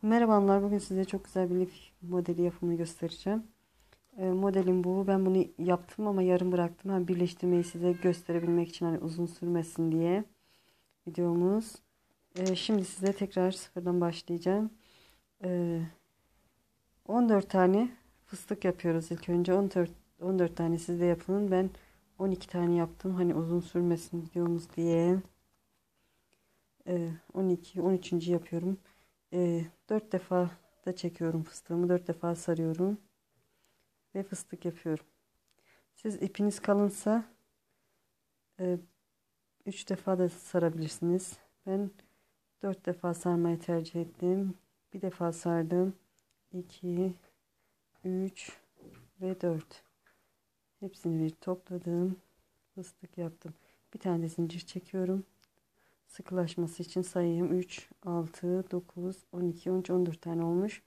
Merhabalar, bugün size çok güzel bir lif modeli yapımını göstereceğim. Modelim bu. Ben bunu yaptım ama yarım bıraktım. Hem birleştirmeyi size gösterebilmek için hani uzun sürmesin diye videomuz. Şimdi size tekrar sıfırdan başlayacağım. Ee, 14 tane fıstık yapıyoruz ilk önce. 14 tane siz de yapın. Ben 12 tane yaptım. Hani uzun sürmesin videomuz diye. 12, 13. yapıyorum. 4 defa da çekiyorum fıstığımı. 4 defa sarıyorum. Ve fıstık yapıyorum. Siz ipiniz kalınsa 3 defa da sarabilirsiniz. Ben 4 defa sarmayı tercih ettim. Bir defa sardım. 2, 3 ve 4. Hepsini bir topladım. Fıstık yaptım. Bir tane de zincir çekiyorum. Sıkılaşması için sayayım. 3, 6, 9, 12, 13, 14 tane olmuş.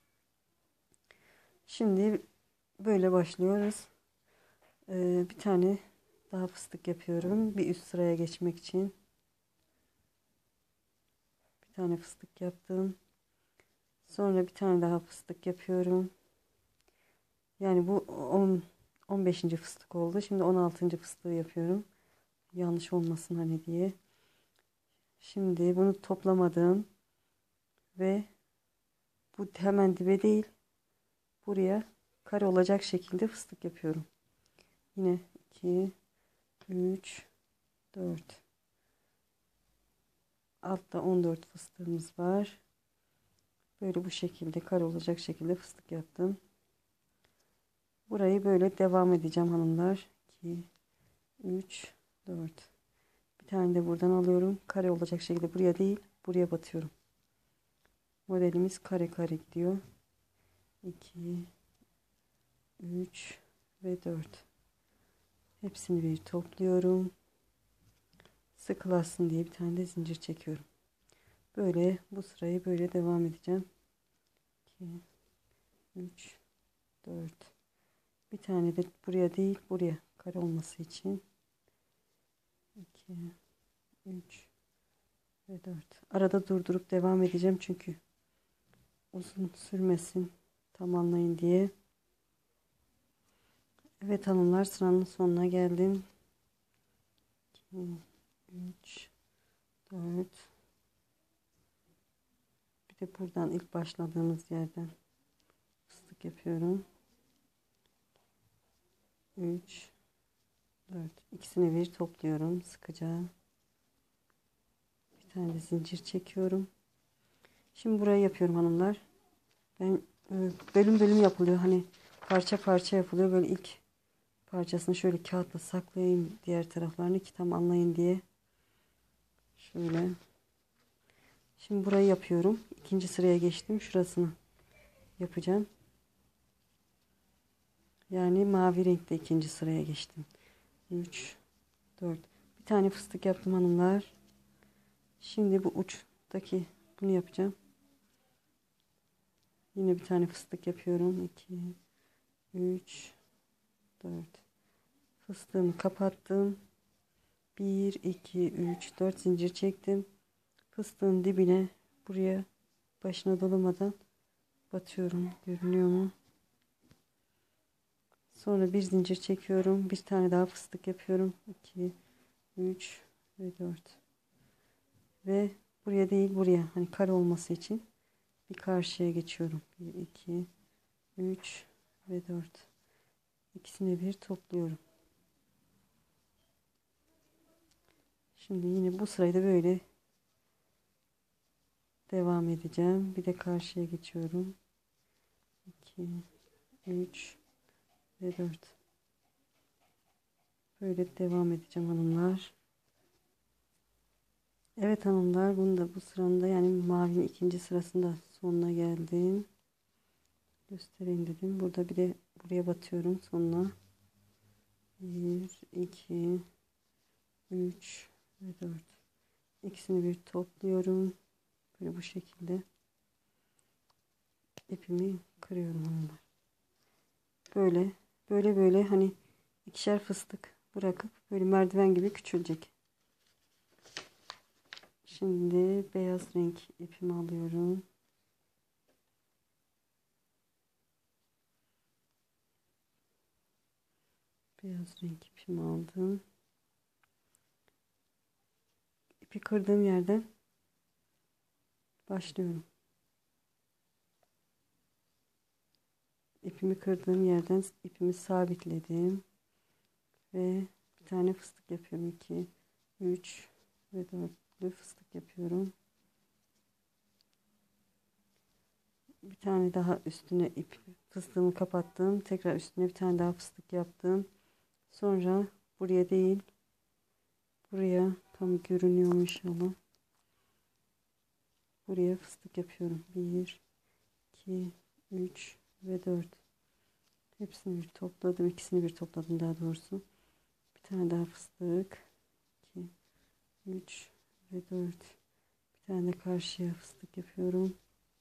Şimdi böyle başlıyoruz. Bir tane daha fıstık yapıyorum. Bir üst sıraya geçmek için. Bir tane fıstık yaptım. Sonra bir tane daha fıstık yapıyorum. Yani bu 15. fıstık oldu. Şimdi 16. fıstığı yapıyorum. Yanlış olmasın hani diye. Şimdi bunu toplamadım. Ve bu hemen dibe değil. Buraya kare olacak şekilde fıstık yapıyorum. Yine 2, 3, 4. Altta 14 fıstığımız var. Böyle bu şekilde kare olacak şekilde fıstık yaptım. Burayı böyle devam edeceğim hanımlar. 2, 3, 4. Bir tane de buradan alıyorum. Kare olacak şekilde buraya değil, buraya batıyorum. Modelimiz kare kare gidiyor. 2, 3 ve 4. Hepsini bir topluyorum. Sıkılasın diye bir tane de zincir çekiyorum. Böyle bu sırayı böyle devam edeceğim. 2, 3, 4. Bir tane de buraya değil, buraya kare olması için 2, 3 ve 4. Arada durdurup devam edeceğim çünkü uzun sürmesin, tamamlayın diye. Evet hanımlar, sıranın sonuna geldim. 2, 3, 4. Bir de buradan ilk başladığımız yerden fıstık yapıyorum. 3, 4. İkisini bir topluyorum sıkıca. Bir tane de zincir çekiyorum. Şimdi burayı yapıyorum hanımlar. Ben bölüm bölüm yapılıyor. Hani parça parça yapılıyor. Böyle ilk parçasını şöyle kağıtla saklayayım, diğer taraflarını ki tam anlayın diye. Şöyle. Şimdi burayı yapıyorum. İkinci sıraya geçtim. Şurasını yapacağım. Yani mavi renkte ikinci sıraya geçtim. 3, 4. Bir tane fıstık yaptım hanımlar. Şimdi bu uçtaki bunu yapacağım. Yine bir tane fıstık yapıyorum. 2, 3, 4. Fıstığımı kapattım. 1, 2, 3, 4 zincir çektim. Fıstığın dibine buraya başına dolamadan batıyorum. Görünüyor mu? Sonra bir zincir çekiyorum. Bir tane daha fıstık yapıyorum. 2, 3 ve 4. Ve buraya değil buraya. Hani kare olması için bir karşıya geçiyorum. 1, 2, 3 ve 4. İkisini bir topluyorum. Şimdi yine bu sırayı da böyle devam edeceğim. Bir de karşıya geçiyorum. 2, 3 ve 4. Böyle devam edeceğim hanımlar. Evet hanımlar, bunu da bu sıranda yani mavinin ikinci sırasında sonuna geldim. Göstereyim dedim. Burada bir de buraya batıyorum sonuna. 1, 2, 3 ve 4. İkisini bir topluyorum. Böyle bu şekilde ipimi kırıyorum hanımlar. Böyle hani ikişer fıstık bırakıp böyle merdiven gibi küçülecek. Şimdi beyaz renk ipimi alıyorum. Beyaz renk ipimi aldım. İpi kırdığım yerden başlıyorum. İpimi kırdığım yerden ipimi sabitledim ve bir tane fıstık yapıyorum. 2, 3 ve 4'lü fıstık yapıyorum. Bir tane daha üstüne fıstığımı kapattım. Tekrar üstüne bir tane daha fıstık yaptım. Sonra buraya değil, buraya tam görünüyor mu inşallah. Buraya fıstık yapıyorum. 1, 2, 3 ve 4. Hepsini bir topladım. İkisini bir topladım daha doğrusu. Bir tane daha fıstık. 2, 3 ve 4. Bir tane de karşıya fıstık yapıyorum.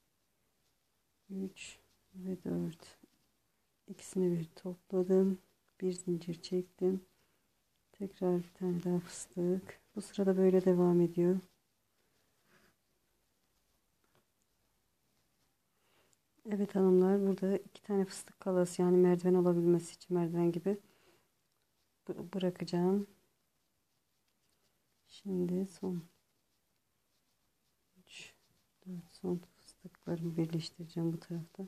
3 ve 4. İkisini bir topladım. Bir zincir çektim. Tekrar bir tane daha fıstık. Bu sırada böyle devam ediyor. Evet hanımlar, burada iki tane fıstık kalası, yani merdiven olabilmesi için merdiven gibi bırakacağım. Şimdi son 3, 4 son fıstıklarımı birleştireceğim bu tarafta.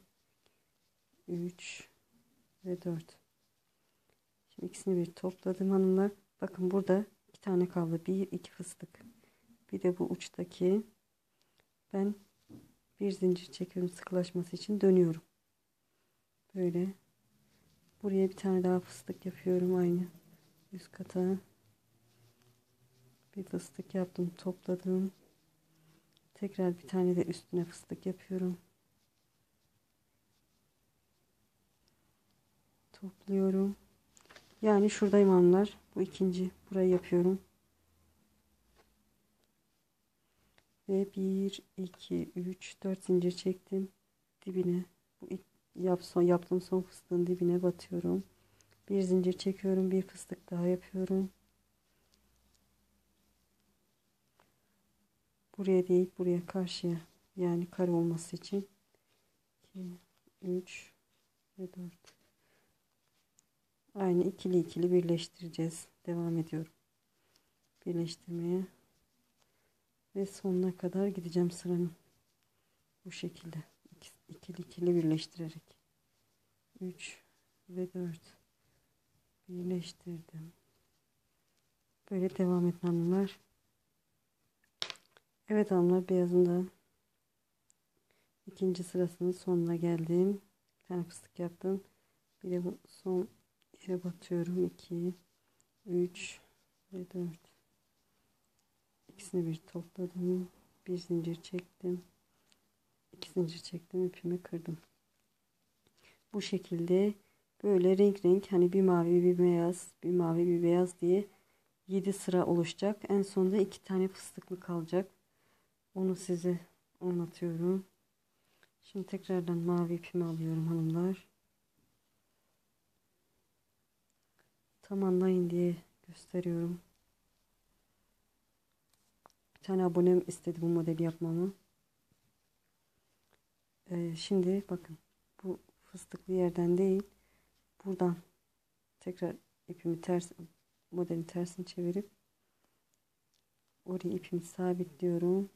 3 ve 4. Şimdi ikisini bir topladım hanımlar. Bakın burada iki tane kaldı. Bir iki fıstık. Bir de bu uçtaki. Ben bir zincir çekiyorum, sıkılaşması için dönüyorum. Böyle. Buraya bir tane daha fıstık yapıyorum aynı üst kata. Bir fıstık yaptım, topladım. Tekrar bir tane de üstüne fıstık yapıyorum. Topluyorum. Yani şuradayım hanımlar. Bu ikinci. Burayı yapıyorum. Ve 1, 2, 3, 4 zincir çektim. Dibine. Bu yaptığım son fıstığın dibine batıyorum. Bir zincir çekiyorum. Bir fıstık daha yapıyorum. Buraya değil, buraya karşıya. Yani kare olması için. 2, 3 ve 4. Aynı ikili ikili birleştireceğiz. Devam ediyorum birleştirmeye. Ve sonuna kadar gideceğim sıranın. Bu şekilde. İkili ikili birleştirerek. 3 ve 4. Birleştirdim. Böyle devam edin hanımlar. Evet hanımlar, beyazın da ikinci sırasının sonuna geldim. Bir tane fıstık yaptım. Bir de bu son yere batıyorum. 2, 3 ve 4. İkisini bir topladım. Bir zincir çektim. 2 zincir çektim. İpimi kırdım. Bu şekilde böyle renk renk, hani bir mavi bir beyaz, bir mavi bir beyaz diye 7 sıra oluşacak. En sonunda 2 tane fıstıklı kalacak. Onu size anlatıyorum. Şimdi tekrardan mavi ipimi alıyorum hanımlar. Tam anlayın diye gösteriyorum. Bir tane abonem istedi bu modeli yapmamı. Şimdi bakın, bu fıstıklı yerden değil, buradan tekrar ipimi modelin tersini çevirip oraya ipimi sabitliyorum.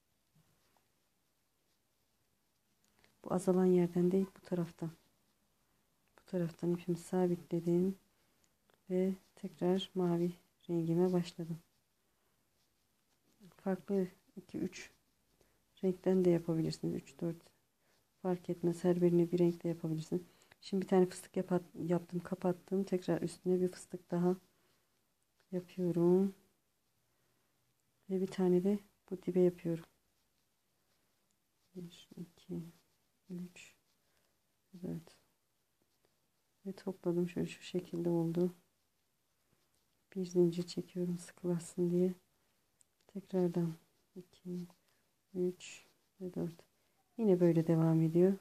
Bu azalan yerden değil, bu taraftan. Bu taraftan ipimi sabitledim ve tekrar mavi rengime başladım. Farklı 2-3 renkten de yapabilirsiniz. 3-4 fark etmez. Her birini bir renkte yapabilirsiniz. Şimdi bir tane fıstık yaptım, kapattım. Tekrar üstüne bir fıstık daha yapıyorum. Ve bir tane de bu dibe yapıyorum. 1, 2, 3, 4. Ve topladım. Şöyle şu şekilde oldu. Bir zincir çekiyorum sıkılaşsın diye. Tekrardan 2, 3 ve 4. Yine böyle devam ediyor.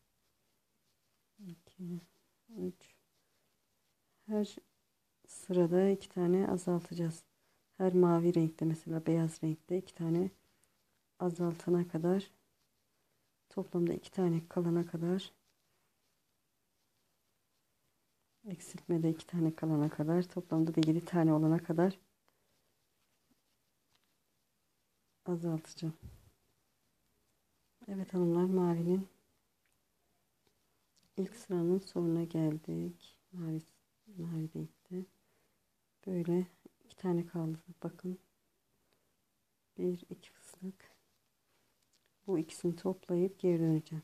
2, 3. Her sırada 2 tane azaltacağız. Her mavi renkte, mesela beyaz renkte 2 tane azaltana kadar, toplamda 2 tane kalana kadar. Eksiltmede 2 tane kalana kadar, toplamda da 7 tane olana kadar azaltacağım. Evet hanımlar, mavinin ilk sıranın sonuna geldik. Mavi de gitti. Böyle 2 tane kaldı. Bakın. 1 2 fıstık. Bu ikisini toplayıp geri döneceğim.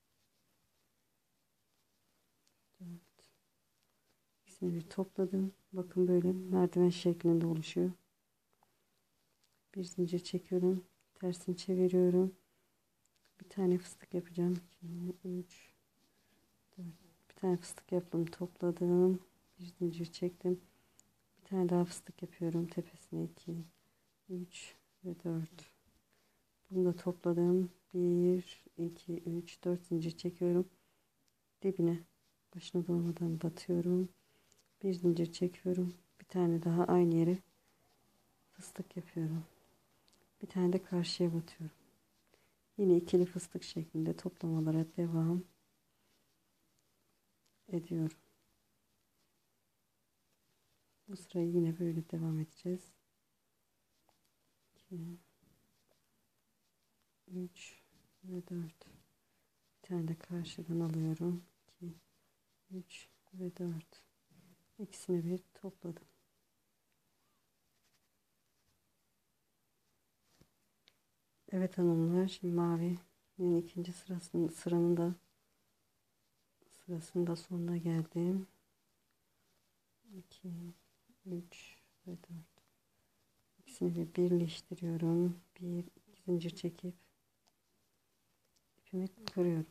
4. İkisini bir topladım. Bakın böyle merdiven şeklinde oluşuyor. Bir zincir çekiyorum. Tersini çeviriyorum. Bir tane fıstık yapacağım. 2, 3, 4. Bir tane fıstık yaptım. Topladım. Bir zincir çektim. Bir tane daha fıstık yapıyorum. Tepesine 2, 3 ve 4. Bunu da topladım. 1, 2, 3, 4 zincir çekiyorum. Dibine başına dolmadan batıyorum. Bir zincir çekiyorum. Bir tane daha aynı yere fıstık yapıyorum. Bir tane de karşıya batıyorum. Yine ikili fıstık şeklinde toplamalara devam ediyorum. Bu sırayı yine böyle devam edeceğiz. 2, 3 ve 4. Bir tane de karşıdan alıyorum. 2, 3 ve 4. İkisini bir topladım. Evet hanımlar, şimdi mavinin ikinci sırasında sonuna geldim. 2, 3 ve 4. İkisini bir birleştiriyorum. 1, 2 zincir çekip ipimi kırıyorum.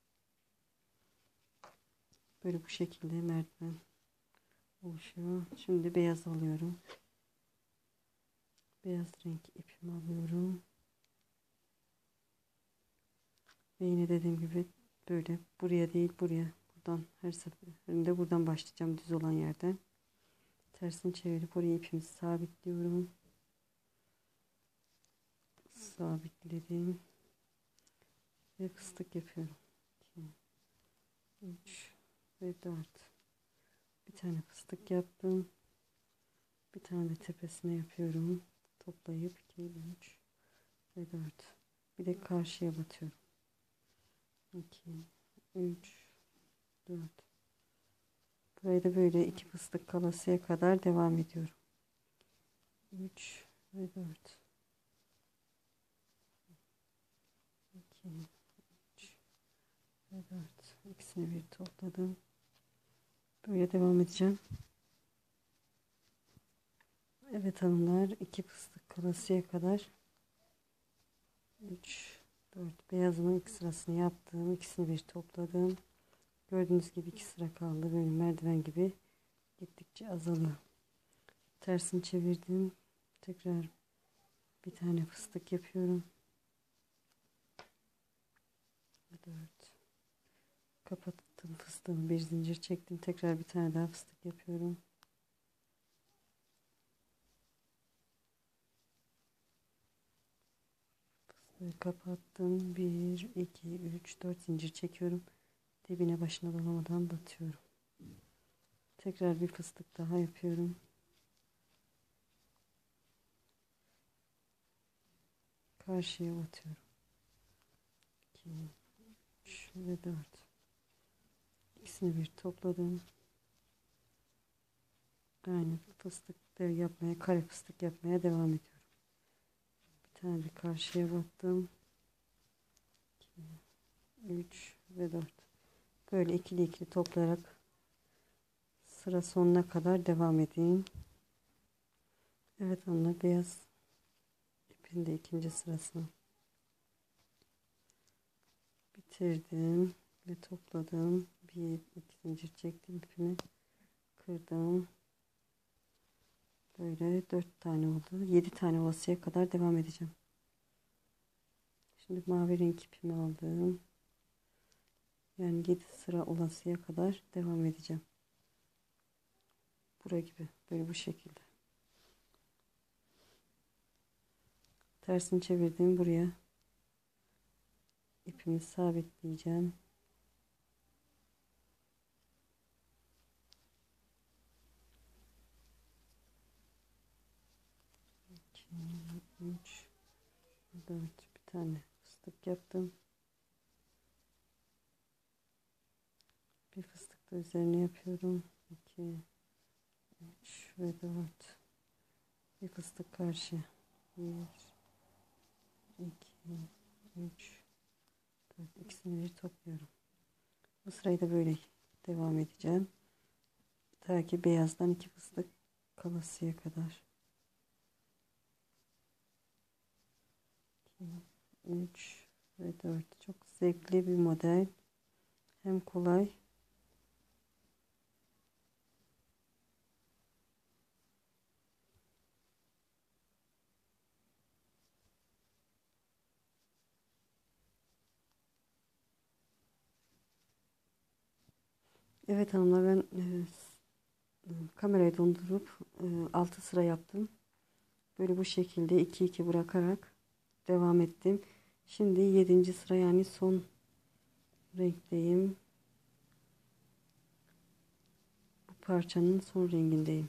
Böyle bu şekilde merdiven oluşuyor. Şimdi beyaz alıyorum. Beyaz renk ipimi alıyorum. Ve yine dediğim gibi böyle buraya değil buraya. Buradan her seferinde buradan başlayacağım, düz olan yerden. Tersini çevirip oraya ipimi sabitliyorum. Sabitledim. Ve fıstık yapıyorum. 2, 3 ve 4. Bir tane fıstık yaptım. Bir tane de tepesine yapıyorum. Toplayıp 2, 3 ve 4. Bir de karşıya batıyorum. 2, 3, 4. Burayı da böyle 2 fıstık kalasıya kadar devam ediyorum. 3 ve 4. 2, 3 ve 4. İkisini bir topladım. Böyle devam edeceğim. Evet hanımlar, 2 fıstık kalasıya kadar 3, 4 beyazımın ilk sırasını yaptım. İkisini bir topladım. Gördüğünüz gibi 2 sıra kaldı. Böyle merdiven gibi gittikçe azalıyor. Tersini çevirdim. Tekrar bir tane fıstık yapıyorum. 4. Kapattım fıstığımı. Bir zincir çektim. Tekrar bir tane daha fıstık yapıyorum. Fıstığı kapattım. 1, 2, 3, 4 zincir çekiyorum. Dibine başına dolamadan batıyorum. Tekrar bir fıstık daha yapıyorum. Karşıya batıyorum. 2, 3 ve 4. İkisini bir topladım. Aynı fıstıkları yapmaya, kare fıstık yapmaya devam ediyorum. Bir tane de karşıya battım. 2, 3 ve 4. Böyle ikili ikili toplayarak sıra sonuna kadar devam edeyim. Evet onlar beyaz ipin de ikinci sırasını bitirdim ve topladım. 1, 2 zincir çektim, ipimi kırdım. Böyle 4 tane oldu. 7 tane olasıya kadar devam edeceğim. Şimdi mavi renk ipimi aldım. Yani 7 sıra olasıya kadar devam edeceğim. Buraya gibi. Böyle bu şekilde. Tersini çevirdim buraya. İpimi sabitleyeceğim. 3, 4. Bir tane fıstık yaptım. Bir fıstık da üzerine yapıyorum. 2, 3 ve 4. Bir fıstık karşı. 1, 2, 3, 4. İkisini bir topluyorum. Bu sırayı da böyle devam edeceğim. Ta ki beyazdan 2 fıstık kalasıya kadar. 2, 3 ve 4. Çok zevkli bir model. Hem kolay. Evet hanımlar, ben kamerayı dondurup 6 sıra yaptım. Böyle bu şekilde 2 2 bırakarak devam ettim. Şimdi 7. sıra, yani son renkteyim. Bu parçanın son rengindeyim.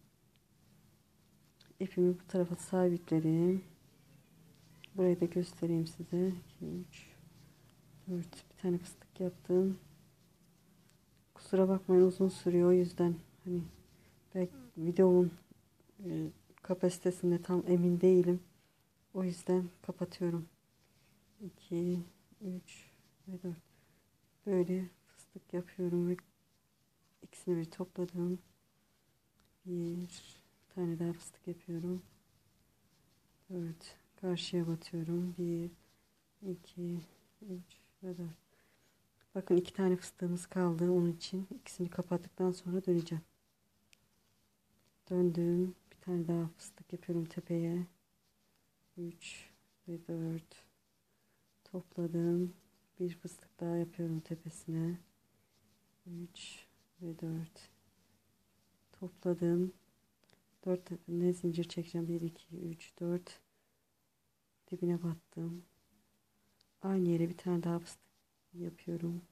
İpimi bu tarafa sabitledim. Burayı da göstereyim size. 2, 3, 4. Bir tane fıstık yaptım. Kusura bakmayın, uzun sürüyor, o yüzden hani belki videonun kapasitesinde tam emin değilim. O yüzden kapatıyorum. 2, 3 ve 4. Böyle fıstık yapıyorum ve ikisini bir topladım. Bir tane daha fıstık yapıyorum. 4. Karşıya batıyorum. 1, 2, 3 ve 4. Bakın 2 tane fıstığımız kaldı. Onun için ikisini kapattıktan sonra döneceğim. Döndüm. Bir tane daha fıstık yapıyorum tepeye. 3 ve 4. Topladım. Bir fıstık daha yapıyorum tepesine. 3 ve 4. Topladım. 4 tane zincir çekeceğim. 1, 2, 3, 4. Dibine battım. Aynı yere bir tane daha fıstık yapıyorum.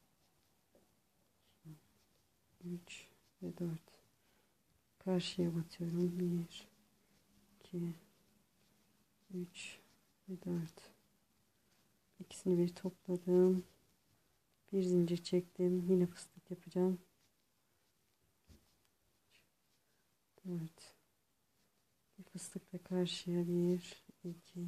3 ve 4. Karşıya batıyorum. 1, 2, 3 ve 4. İkisini bir topladım. Bir zincir çektim. Yine fıstık yapacağım. 4. Bir fıstık da karşıya. 1, 2,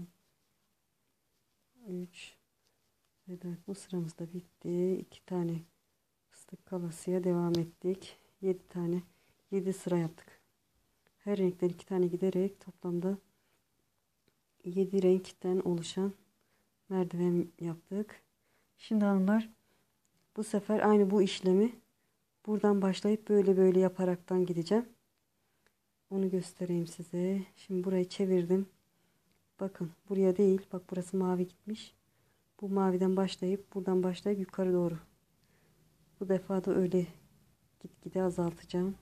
3 ve 4. Bu sıramız da bitti. 2 tane fıstık kalasıya devam ettik. 7 tane, 7 sıra yaptık. Her renkten 2 tane giderek toplamda 7 renkten oluşan merdiven yaptık. Şimdi hanımlar, bu sefer aynı bu işlemi buradan başlayıp böyle böyle yaparaktan gideceğim. Onu göstereyim size. Şimdi burayı çevirdim. Bakın buraya değil. Bak burası mavi gitmiş. Bu maviden başlayıp buradan başlayıp yukarı doğru. Bu defa da öyle gitgide azaltacağım.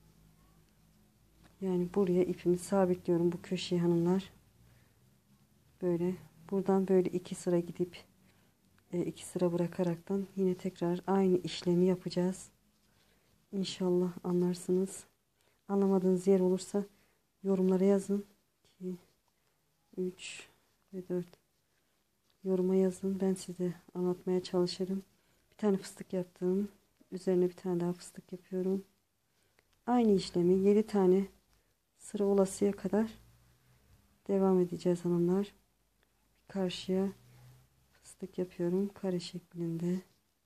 Yani buraya ipimi sabitliyorum, bu köşeye hanımlar. Böyle buradan böyle 2 sıra gidip 2 sıra bırakaraktan yine tekrar aynı işlemi yapacağız. İnşallah anlarsınız. Anlamadığınız yer olursa yorumlara yazın. 2, 3 ve 4. Yoruma yazın. Ben size anlatmaya çalışırım. Bir tane fıstık yaptım. Üzerine bir tane daha fıstık yapıyorum. Aynı işlemi 7 tane sıra olasıya kadar devam edeceğiz hanımlar. Karşıya fıstık yapıyorum. Kare şeklinde.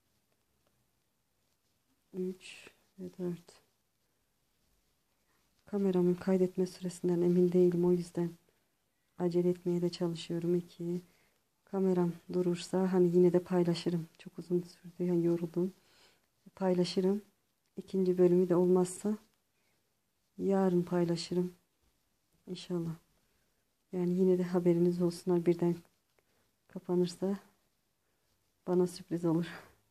3 ve 4. Kameramın kaydetme süresinden emin değilim. O yüzden acele etmeye de çalışıyorum. 2. Kameram durursa hani yine de paylaşırım. Çok uzun sürdü. Yani yoruldum. Paylaşırım. İkinci bölümü de olmazsa yarın paylaşırım. İnşallah. Yani yine de haberiniz olsunlar. Birden kapanırsa bana sürpriz olur.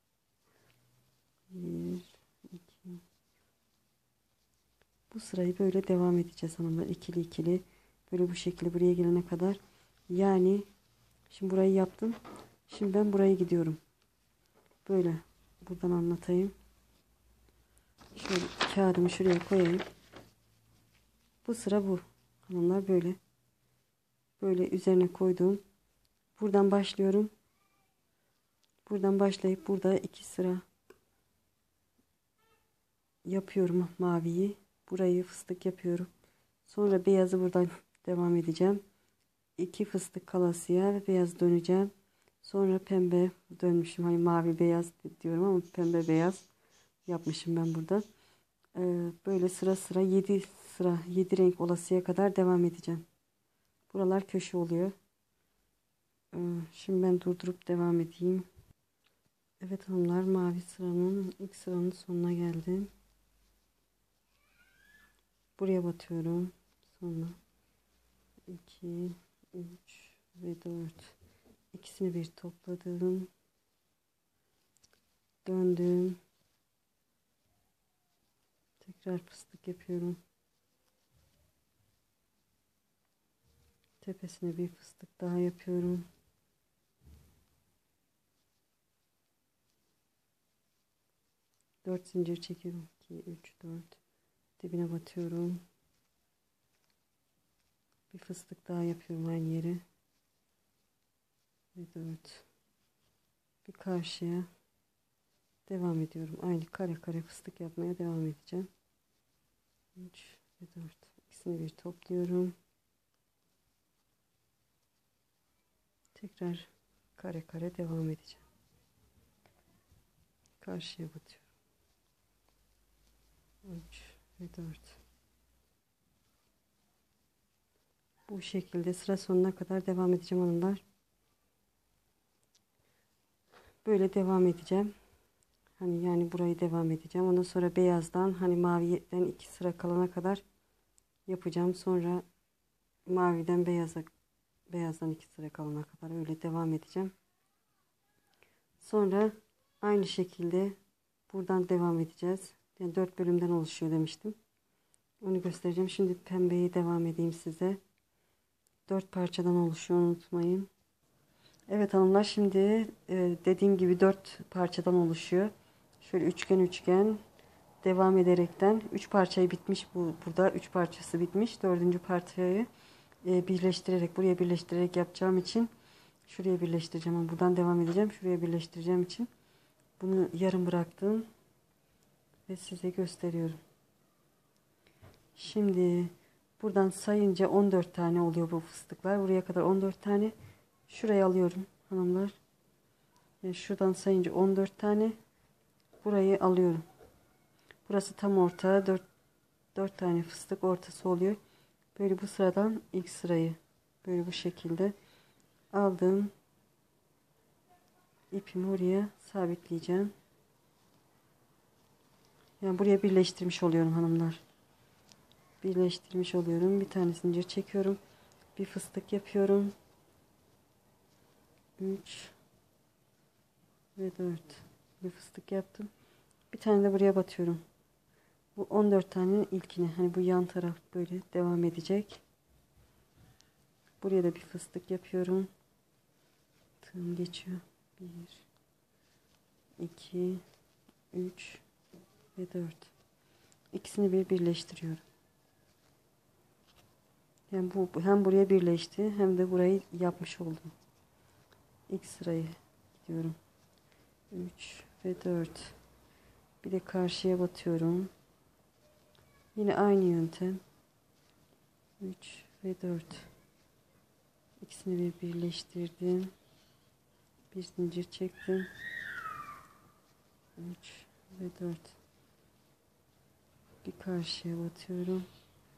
1, 2. Bu sırayı böyle devam edeceğiz hanımlar. İkili ikili. Böyle bu şekilde buraya gelene kadar. Yani şimdi burayı yaptım. Şimdi ben buraya gidiyorum. Böyle buradan anlatayım. Şöyle kağıdımı şuraya koyayım. Bu sıra bu. Hanımlar böyle. Böyle üzerine koydum. Buradan başlıyorum. Buradan başlayıp burada 2 sıra yapıyorum maviyi. Burayı fıstık yapıyorum. Sonra beyazı buradan devam edeceğim. 2 fıstık kalasıya ve beyaz döneceğim. Sonra pembe dönmüşüm. Hani mavi beyaz diyorum ama pembe beyaz yapmışım ben burada. Böyle sıra sıra 7 sıra 7 renk olasıya kadar devam edeceğim. Buralar köşe oluyor. Şimdi ben durdurup devam edeyim. Evet hanımlar, mavi sıranın ilk sıranın sonuna geldim. Buraya batıyorum. Sonra 2, 3 ve 4. İkisini bir topladım. Döndüm. Tekrar fıstık yapıyorum. Tepesine bir fıstık daha yapıyorum. Dört zincir çekiyorum. 2, 3, 4. Dibine batıyorum. Bir fıstık daha yapıyorum aynı yere. Ve 4. Bir karşıya devam ediyorum. Aynı kare kare fıstık yapmaya devam edeceğim. 3 ve 4. İkisini bir topluyorum. Tekrar kare kare devam edeceğim. Karşıya batıyorum. 3 ve 4. Bu şekilde sıra sonuna kadar devam edeceğim hanımlar. Böyle devam edeceğim. Hani yani burayı devam edeceğim. Ondan sonra beyazdan hani maviden 2 sıra kalana kadar yapacağım. Sonra maviden beyazdan 2 sıra kalana kadar öyle devam edeceğim. Sonra aynı şekilde buradan devam edeceğiz. Yani 4 bölümden oluşuyor demiştim. Onu göstereceğim. Şimdi pembeyi devam edeyim size. 4 parçadan oluşuyor, unutmayın. Evet hanımlar, şimdi dediğim gibi 4 parçadan oluşuyor. Şöyle üçgen üçgen devam ederekten 3 parçayı bitmiş, burada 3 parçası bitmiş. 4. parçayı birleştirerek, buraya birleştirerek yapacağım için şuraya birleştireceğim ama buradan devam edeceğim. Şuraya birleştireceğim için bunu yarım bıraktım ve size gösteriyorum. Şimdi buradan sayınca 14 tane oluyor bu fıstıklar. Buraya kadar 14 tane. Şuraya alıyorum hanımlar. Yani şuradan sayınca 14 tane. Burayı alıyorum. Burası tam orta. 4 tane fıstık ortası oluyor. Böyle bu sıradan ilk sırayı böyle bu şekilde aldım. İpimi oraya sabitleyeceğim. Yani buraya birleştirmiş oluyorum hanımlar. Birleştirmiş oluyorum. Bir tane zincir çekiyorum. Bir fıstık yapıyorum. 3 ve 4. Bir fıstık yaptım. Bir tane de buraya batıyorum. Bu 14 tane ilkini, hani bu yan taraf böyle devam edecek. Buraya da bir fıstık yapıyorum. Tığım geçiyor. 1 2 3 ve 4. İkisini bir birleştiriyorum. Yani bu hem buraya birleşti hem de burayı yapmış oldum. İlk sırayı gidiyorum. 3 ve 4. Bir de karşıya batıyorum. Yine aynı yöntem. 3 ve 4. İkisini bir birleştirdim. Bir zincir çektim. 3 ve 4. Bir karşıya batıyorum.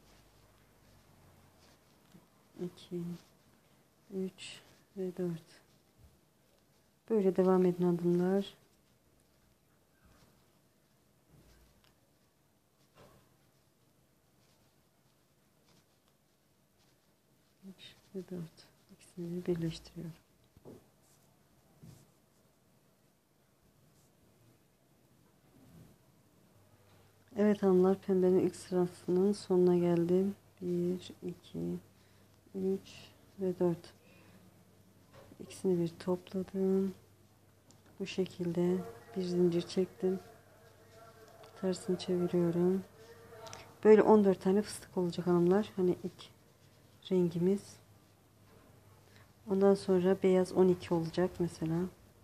2 3 ve 4. Böyle devam edin adımlar. 3 ve 4. İkisini birleştiriyorum. Evet hanımlar, pembenin ilk sırasının sonuna geldim. 1 2 3 ve 4. İkisini bir topladım. Bu şekilde bir zincir çektim. Tersini çeviriyorum. Böyle 14 tane fıstık olacak hanımlar. Hani ilk rengimiz. Ondan sonra beyaz 12 olacak mesela.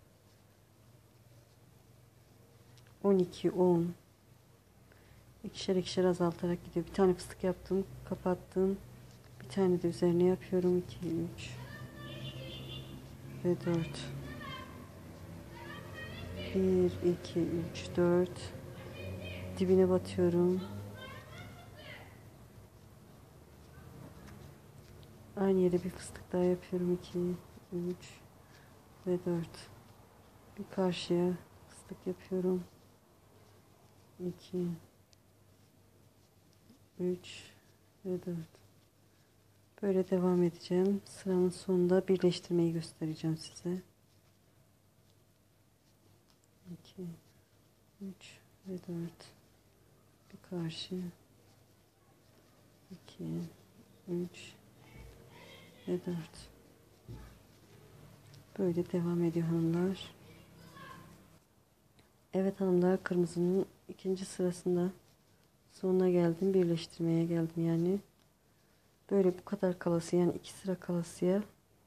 12, 10. İkişer ikişer azaltarak gidiyor. Bir tane fıstık yaptım, kapattım. Bir tane de üzerine yapıyorum. 2, 3 ve 4. 1, 2, 3, 4. Dibine batıyorum. Aynı yere bir fıstık daha yapıyorum. 2, 3 ve 4. Bir karşıya fıstık yapıyorum. 2, 3 ve 4. Böyle devam edeceğim. Sıranın sonunda birleştirmeyi göstereceğim size. 2, 3 ve 4. Bir karşı. 2, 3 ve 4. Böyle devam ediyor hanımlar. Evet hanımlar, kırmızının ikinci sırasında sonuna geldim. Birleştirmeye geldim yani. Böyle bu kadar kalası, yani 2 sıra kalasıya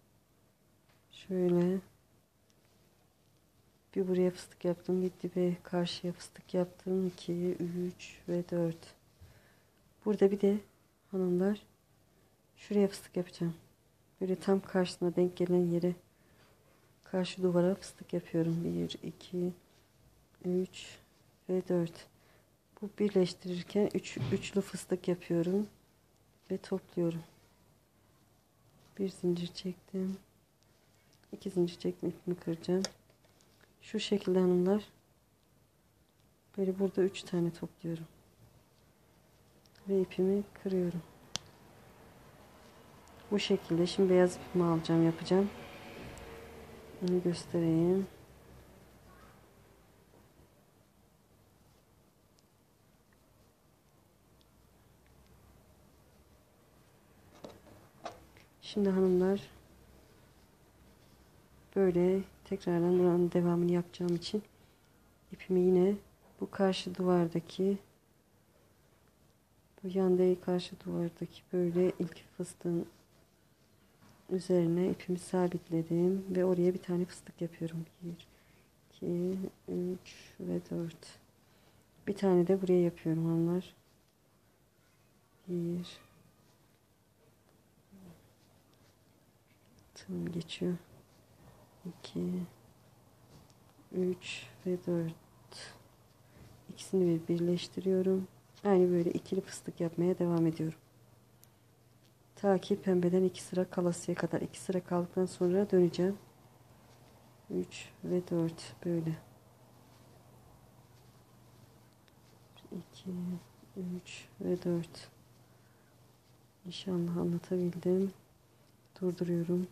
şöyle bir buraya fıstık yaptım. Bir dibe karşıya fıstık yaptım. 2, 3 ve 4. Burada bir de hanımlar şuraya fıstık yapacağım. Böyle tam karşısına denk gelen yere, karşı duvara fıstık yapıyorum. 1, 2, 3 ve 4. Bu birleştirirken üçlü fıstık yapıyorum ve topluyorum. Bir zincir çektim. 2 zincir çektim, ipimi kıracağım. Şu şekilde hanımlar. Böyle burada 3 tane topluyorum. Ve ipimi kırıyorum. Bu şekilde. Şimdi beyaz ipimi alacağım, yapacağım. Onu göstereyim. Şimdi hanımlar böyle tekrardan buranın devamını yapacağım için ipimi yine bu karşı duvardaki, bu yan değil karşı duvardaki böyle ilk fıstığın üzerine ipimi sabitledim ve oraya bir tane fıstık yapıyorum. 1, 2, 3 ve 4. Bir tane de buraya yapıyorum hanımlar. 1, tam geçiyor. 2, 3 ve 4. İkisini birleştiriyorum. Aynı böyle ikili fıstık yapmaya devam ediyorum. Ta ki pembeden 2 sıra kalasıya kadar. 2 sıra kaldıktan sonra döneceğim. 3 ve 4 böyle. 2, 3 ve 4. İnşallah anlatabildim. Durduruyorum.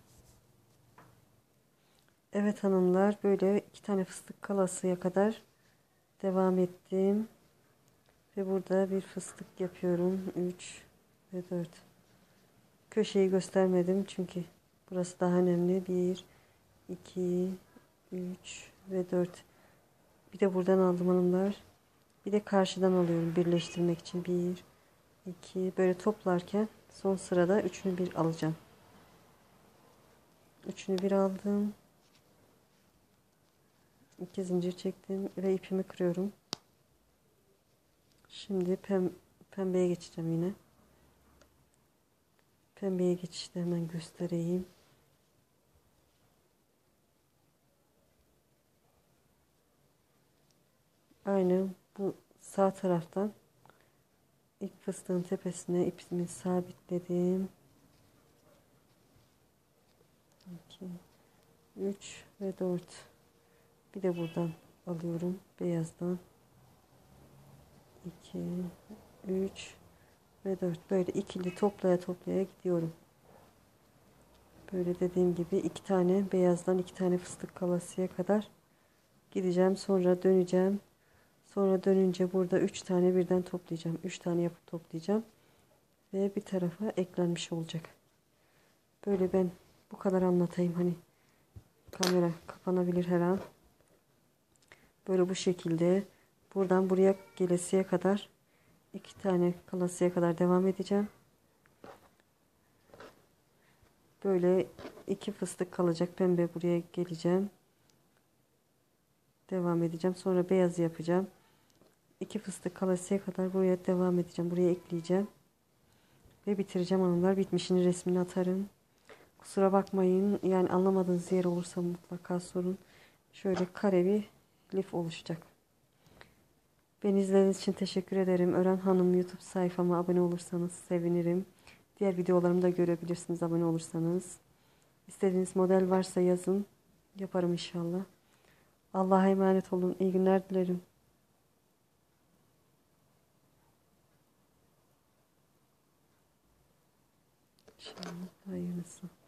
Evet hanımlar, böyle 2 tane fıstık kalasıya kadar devam ettim. Ve burada bir fıstık yapıyorum. 3 ve 4. Köşeyi göstermedim çünkü burası daha önemli. 1, 2, 3 ve 4. Bir de buradan aldım hanımlar. Bir de karşıdan alıyorum birleştirmek için. 1, 2 böyle toplarken son sırada üçünü bir alacağım. Üçünü bir aldım. 2 zincir çektim ve ipimi kırıyorum. Şimdi pembeye geçeceğim yine. Pembeye geçişte hemen göstereyim. Aynı bu sağ taraftan ilk fıstığın tepesine ipimi sabitledim. 2, 3 ve 4. Bir de buradan alıyorum beyazdan. 2, 3 ve 4. Böyle ikili toplaya toplaya gidiyorum. Böyle dediğim gibi 2 tane beyazdan 2 tane fıstık kalasıya kadar gideceğim. Sonra döneceğim. Sonra dönünce burada 3 tane birden toplayacağım. 3 tane yapıp toplayacağım. Ve bir tarafa eklenmiş olacak. Böyle ben bu kadar anlatayım. Hani kamera kapanabilir her an. Böyle bu şekilde buradan buraya gelesiye kadar 2 tane kalasıya kadar devam edeceğim. Böyle 2 fıstık kalacak. Pembe buraya geleceğim. Devam edeceğim. Sonra beyazı yapacağım. 2 fıstık kalasıya kadar buraya devam edeceğim. Buraya ekleyeceğim. Ve bitireceğim hanımlar. Bitmişini resmini atarım. Kusura bakmayın. Yani anlamadığınız yer olursa mutlaka sorun. Şöyle kare bir lif oluşacak. Beni izlediğiniz için teşekkür ederim. Ören Hanım YouTube sayfama abone olursanız sevinirim. Diğer videolarımı da görebilirsiniz abone olursanız. İstediğiniz model varsa yazın. Yaparım inşallah. Allah'a emanet olun. İyi günler dilerim. İnşallah hayırlısı.